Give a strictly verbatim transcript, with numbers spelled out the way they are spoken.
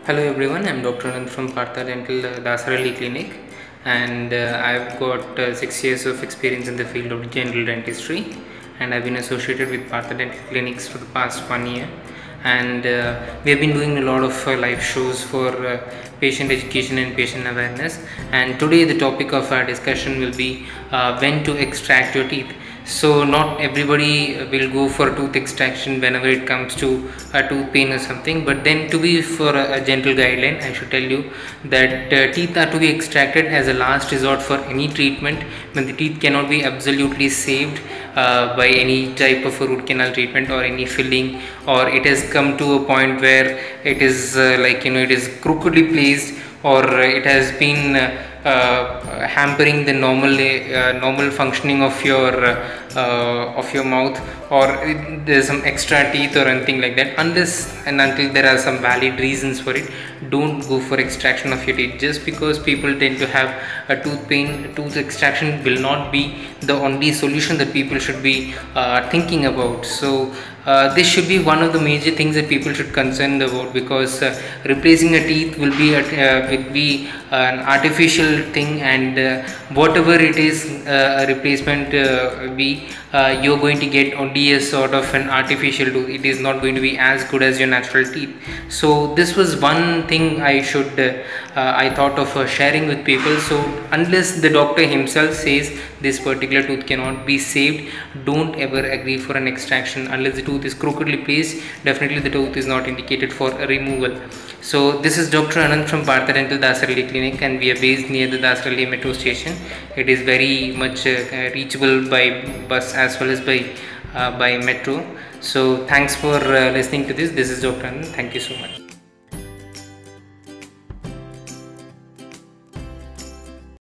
Hello everyone, I'm Doctor Anand from Partha Dental two Clinic, and uh, I've got uh, six years of experience in the field of general dentistry, and I've been associated with Partha Dental Clinics for the past one year. And uh, we have been doing a lot of uh, live shows for uh, patient education and patient awareness. And today the topic of our discussion will be uh, when to extract your teeth. So not everybody will go for tooth extraction whenever it comes to a tooth pain or something, but then to be for a, a gentle guideline, I should tell you that uh, teeth are to be extracted as a last resort for any treatment when the teeth cannot be absolutely saved uh, by any type of a root canal treatment or any filling, or it has come to a point where it is uh, like you know it is crookedly placed, or it has been uh, uh, hampering the normal uh, normal functioning of your uh, of your mouth, or there is some extra teeth or anything like that. Unless and until there are some valid reasons for it, don't go for extraction of your teeth. Just because people tend to have a tooth pain, tooth extraction will not be the only solution that people should be uh, thinking about. So uh, this should be one of the major things that people should concern about, because uh, replacing a teeth will be a, uh, will be an artificial thing, and uh, whatever it is uh, a replacement uh, be uh, you're going to get only a sort of an artificial tooth. It is not going to be as good as your natural teeth. So this was one thing I should uh, uh, I thought of uh, sharing with people. So unless the doctor himself says this particular tooth cannot be saved, don't ever agree for an extraction. Unless the tooth is crookedly placed, definitely the tooth is not indicated for a removal. So this is Doctor Anand from Partha Dental two Clinic, and we are based near the Dasarali metro station. It is very much uh, reachable by bus as well as by uh, by metro. So thanks for uh, listening to this. This is Doctor Anand. Thank you so much.